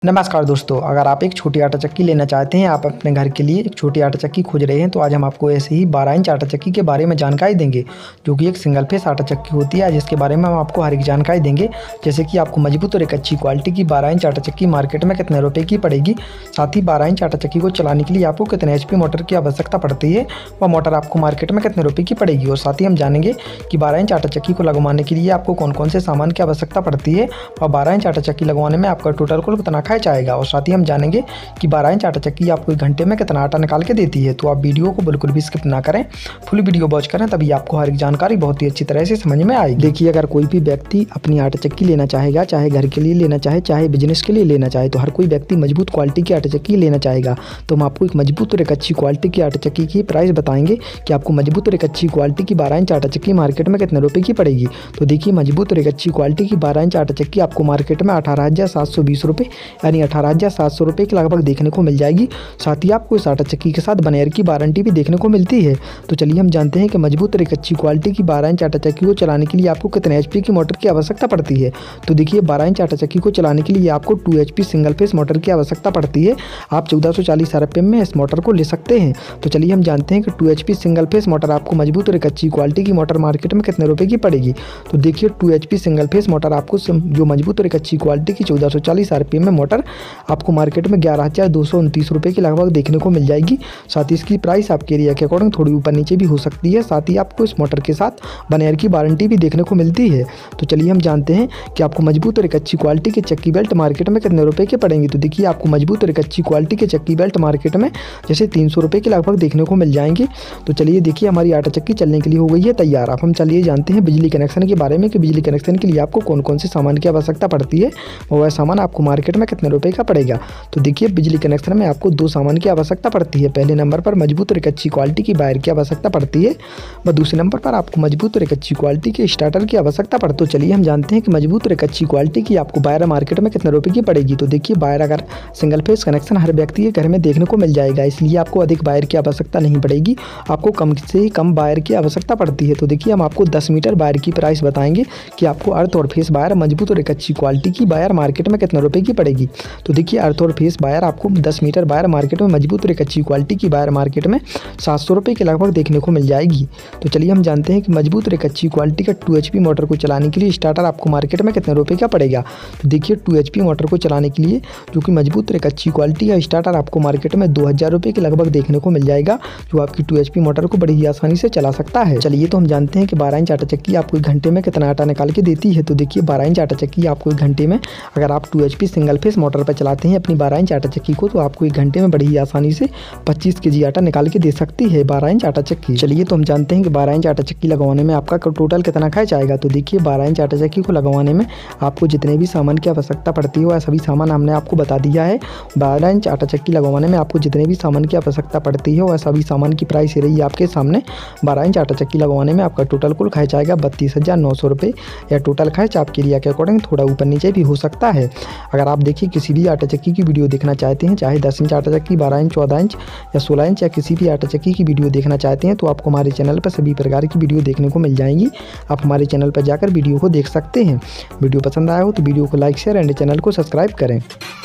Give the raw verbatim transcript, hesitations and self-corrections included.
नमस्कार दोस्तों, अगर आप एक छोटी आटा चक्की लेना चाहते हैं, आप अपने घर के लिए एक छोटी आटा चक्की खोज रहे हैं, तो आज हम आपको ऐसे ही बारह इंच आटा चक्की के बारे में जानकारी देंगे, जो कि एक सिंगल फेस आटा चक्की होती है, जिसके बारे में हम आपको हर एक जानकारी देंगे। जैसे कि आपको मजबूत और एक अच्छी क्वालिटी की बारह इंच आटा चक्की मार्केट में कितने रुपये की पड़ेगी, साथ ही बारह इंच आटा चक्की को चलाने के लिए आपको कितने एच पी मोटर की आवश्यकता पड़ती है, वह मोटर आपको मार्केट में कितने रुपये की पड़ेगी। और साथ ही हम जानेंगे कि बारह इंच आटा चक्की को लगवाने के लिए आपको कौन कौन से सामान की आवश्यकता पड़ती है और बारह इंच आटा चक्की लगवाने में आपका टोटल कुल कितना खर्च आएगा। और साथ ही हम जानेंगे कि बारह इंच आटा चक्की आपको एक घंटे में कितना आटा निकाल के देती है। तो आप वीडियो को बिल्कुल भी स्किप ना करें, फुल वीडियो वॉच करें, तभी आपको हर एक जानकारी बहुत ही अच्छी तरह से समझ में आएगी। देखिए, अगर कोई भी व्यक्ति अपनी आटा चक्की लेना चाहेगा, चाहे घर के लिए लेना चाहे, चाहे बिजनेस के लिए लेना चाहे, तो हर कोई व्यक्ति मजबूत क्वालिटी की आटा चक्की लेना चाहेगा। तो हम आपको एक मजबूत और एक अच्छी क्वालिटी की आटा चक्की की प्राइस बताएंगे कि आपको मजबूत और एक अच्छी क्वालिटी की बारह इंच आटा चक्की मार्केट में कितने रुपए की पड़ेगी। तो देखिए, मजबूत और एक अच्छी क्वालिटी की बारह इंच आटा चक्की आपको मार्केट में अठारह हज़ार सात सौ बीस रुपये यानी अठारह हज़ार सात सौ रुपये के लगभग देखने को मिल जाएगी। साथ ही आपको इस आटा चक्की के साथ वन ईयर की वारंटी भी देखने को मिलती है। तो चलिए हम जानते हैं कि मजबूत और एक अच्छी क्वालिटी की बारह इंच आटा चक्की को चलाने के लिए आपको कितने एचपी की मोटर की आवश्यकता पड़ती है। तो देखिए, बारह इंच आटा चक्की को चलाने के लिए आपको two HP single phase motor की आवश्यकता पड़ती है। आप चौदह सौ चालीस आरपीएम में इस मोटर को ले सकते हैं। तो चलिए हम जानते हैं कि two HP single phase motor आपको मजबूत और एक अच्छी क्वालिटी की मोटर मार्केट में कितने रुपए की पड़ेगी। तो देखिए, two HP single phase motor आपको जो मजबूत और एक अच्छी क्वालिटी की चौदह सौ चालीस आरपीएम में मोटर आपको मार्केट में ग्यारह हज़ार दो सौ उनतीस रुपये के लगभग देखने को मिल जाएगी। साथ ही इसकी प्राइस आपके एरिया के अकॉर्डिंग थोड़ी ऊपर नीचे भी हो सकती है। साथ ही आपको इस मोटर के साथ वन ईयर की वारंटी भी देखने को मिलती है। तो चलिए हम जानते हैं कि आपको मजबूत और एक अच्छी क्वालिटी के चक्की बेल्ट मार्केट में कितने रुपए के पड़ेंगे। तो देखिए, आपको मजबूत और एक अच्छी क्वालिटी के चक्की बेल्ट मार्केट में जैसे तीन सौ रुपये के लगभग देखने को मिल जाएंगे। तो चलिए देखिए, हमारी आटा चक्की चलने के लिए हो गई है तैयार। अब हम चलिए जानते हैं बिजली कनेक्शन के बारे में कि बिजली कनेक्शन के लिए आपको कौन कौन से सामान की आवश्यकता पड़ती है और वह सामान आपको मार्केट में कितने रुपए का पड़ेगा। तो देखिए, बिजली कनेक्शन में आपको दो सामान की आवश्यकता पड़ती है। पहले नंबर पर मजबूत और एक अच्छी क्वालिटी की वायर की आवश्यकता पड़ती है व दूसरे नंबर पर आपको मजबूत और एक अच्छी क्वालिटी के स्टार्टर की आवश्यकता पड़ती है। तो चलिए हम जानते हैं कि मजबूत और एक अच्छी क्वालिटी की आपको वायर मार्केट में कितने रुपए की पड़ेगी। तो देखिए, वायर अगर सिंगल फेस कनेक्शन हर व्यक्ति के घर में देखने को मिल जाएगा, इसलिए आपको अधिक वायर की आवश्यकता नहीं पड़ेगी, आपको कम से ही कम वायर की आवश्यकता पड़ती है। तो देखिए, हम आपको दस मीटर वायर की प्राइस बताएंगे कि आपको अर्थ और फेस वायर मजबूत और एक अच्छी क्वालिटी की वायर मार्केट में कितने रुपए की पड़ेगी। तो देखिए, अर्थ और फेस वायर आपको दस मीटर वायर मार्केट में मजबूत और एक अच्छी क्वालिटी की वायर मार्केट में सात सौ रुपये के लगभग देखने को मिल जाएगी। तो चलिए हम जानते हैं कि मजबूत और एक अच्छी क्वालिटी का टू एच पी मोटर को चलाने के लिए स्टार्टर आपको मार्केट में कितने रुपये का पड़ेगा। तो देखिए, टू एच पी मोटर को चलाने के लिए जो कि मजबूत और एक अच्छी क्वालिटी का स्टार्टर आपको मार्केट में दो हज़ार रुपये के लगभग देखने को मिल जाएगा, जो आपकी टू एच पी मोटर को बड़ी ही आसानी से चला सकता है। चलिए, तो हम जानते हैं कि बारह इंच आटा चक्की आपको एक घंटे में कितना आटा निकाल के देती है। तो देखिए, बारह इंच आटा चक्की आपको एक घंटे में, अगर आप two H P single phase motor पर चलाते हैं अपनी बारह इंच आटा चक्की को, तो आपको एक घंटे में बड़ी ही आसानी से पच्चीस केजी आटा निकाल के दे सकती है बारह इंच आटा चक्की। चलिए, तो हम जानते हैं कि बारह इंच आटा चक्की लगवाने में आपका टोटल कितना खर्च आएगा। तो देखिए, बारह इंच आटा चक्की को लगवाने में आपको जितने भी सामान की आवश्यकता पड़ती है वह सभी सामान हमने आपको बता दिया है। बारह इंच आटा चक्की लगवाने में आपको जितने भी सामान की आवश्यकता पड़ती है वह सभी सामान की प्राइस रही आपके सामने। बारह इंच आटा चक्की लगवाने में आपका टोटल कुल खर्च आएगा बत्तीस हज़ार नौ सौ रुपये, या टोटल खर्च आपके एरिया के अकॉर्डिंग थोड़ा ऊपर नीचे भी हो सकता है। अगर आप देखिए किसी भी आटा चक्की की वीडियो देखना चाहते हैं, चाहे दस इंच आटा चक्की, बारह इंच, चौदह इंच या सोलह इंच या किसी भी आटा चक्की की वीडियो देखना चाहते हैं, तो आपको हमारे चैनल पर सभी प्रकार की वीडियो देखने को मिल जाएंगी। आप हमारे चैनल पर जाकर वीडियो को देख सकते हैं। वीडियो पसंद आया हो तो वीडियो को लाइक, शेयर एंड चैनल को सब्सक्राइब करें।